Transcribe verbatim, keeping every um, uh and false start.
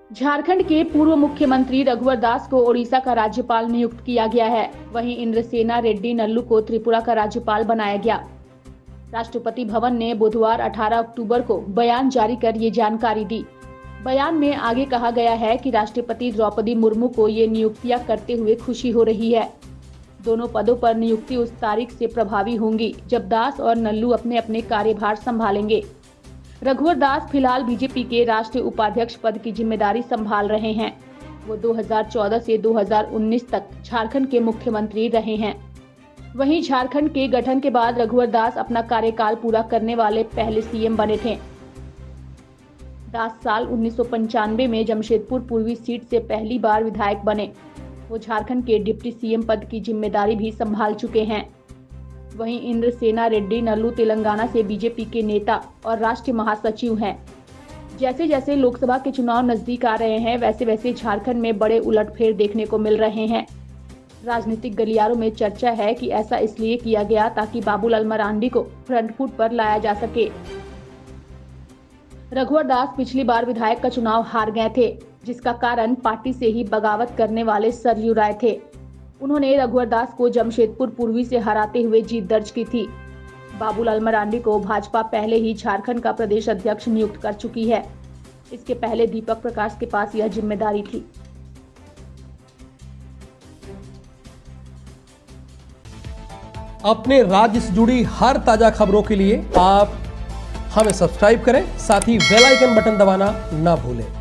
झारखंड के पूर्व मुख्यमंत्री रघुवर दास को ओडिशा का राज्यपाल नियुक्त किया गया है। वहीं इंद्रसेना रेड्डी नल्लू को त्रिपुरा का राज्यपाल बनाया गया। राष्ट्रपति भवन ने बुधवार अठारह अक्टूबर को बयान जारी कर ये जानकारी दी। बयान में आगे कहा गया है कि राष्ट्रपति द्रौपदी मुर्मू को ये नियुक्तियां करते हुए खुशी हो रही है। दोनों पदों पर नियुक्ति उस तारीख से प्रभावी होंगी जब दास और नल्लू अपने अपने कार्यभार संभालेंगे। रघुवर दास फिलहाल बीजेपी के राष्ट्रीय उपाध्यक्ष पद की जिम्मेदारी संभाल रहे हैं। वो दो हज़ार चौदह से दो हज़ार उन्नीस तक झारखंड के मुख्यमंत्री रहे हैं। वहीं झारखंड के गठन के बाद रघुवर दास अपना कार्यकाल पूरा करने वाले पहले सीएम बने थे। दास साल उन्नीस सौ पंचानवे में जमशेदपुर पूर्वी सीट से पहली बार विधायक बने। वो झारखंड के डिप्टी सीएम पद की जिम्मेदारी भी संभाल चुके हैं। वहीं इंद्रसेना रेड्डी नल्लू तेलंगाना से बीजेपी के नेता और राष्ट्रीय महासचिव हैं। जैसे जैसे लोकसभा के चुनाव नजदीक आ रहे हैं, वैसे वैसे झारखंड में बड़े उलटफेर देखने को मिल रहे हैं। राजनीतिक गलियारों में चर्चा है कि ऐसा इसलिए किया गया ताकि बाबूलाल मरांडी को फ्रंट फुट पर लाया जा सके। रघुवर दास पिछली बार विधायक का चुनाव हार गए थे, जिसका कारण पार्टी से ही बगावत करने वाले सरयू राय थे। उन्होंने रघुवर दास को जमशेदपुर पूर्वी से हराते हुए जीत दर्ज की थी। बाबूलाल मरांडी को भाजपा पहले ही झारखंड का प्रदेश अध्यक्ष नियुक्त कर चुकी है। इसके पहले दीपक प्रकाश के पास यह जिम्मेदारी थी। अपने राज्य से जुड़ी हर ताजा खबरों के लिए आप हमें सब्सक्राइब करें, साथ ही बेल आइकन बटन दबाना ना भूलें।